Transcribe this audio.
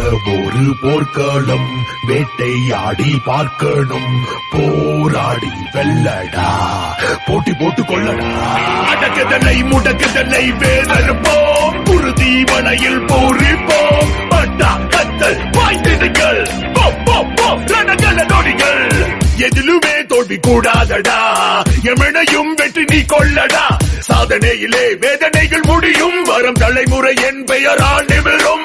ஒரு போர்க்களம் வேட்டையாடி பார்க்கணும் போராடி வெல்லடா போட்டி போட்டு கொள்ளடா அடக்குதலை முடக்குதலை வேதற்போம் குருதி மலையில் போரிப்போம் பட்டா கத்தல் வாய்த்திடுங்கள் ரணகல நொடிகள் எதிலுமே தோல்வி கூடாதடா எமனையும் வெற்றி நீ கொள்ளடா சாதனையிலே வேதனைகள் முடியும் வரும் தலைமுறை என் பெயரால் நிமிரும்